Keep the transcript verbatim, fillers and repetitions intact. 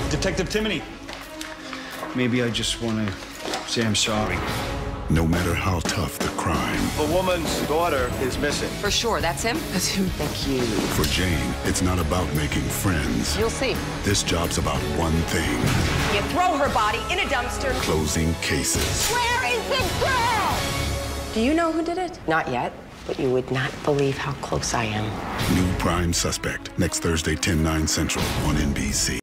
Detective Timoney. Maybe I just want to say I'm sorry. No matter how tough the crime. The woman's daughter is missing. For sure, that's him? That's him. Thank you. For Jane, it's not about making friends. You'll see. This job's about one thing. You throw her body in a dumpster. Closing cases. Where is the girl? Do you know who did it? Not yet, but you would not believe how close I am. New Prime Suspect, next Thursday, ten, nine Central on N B C.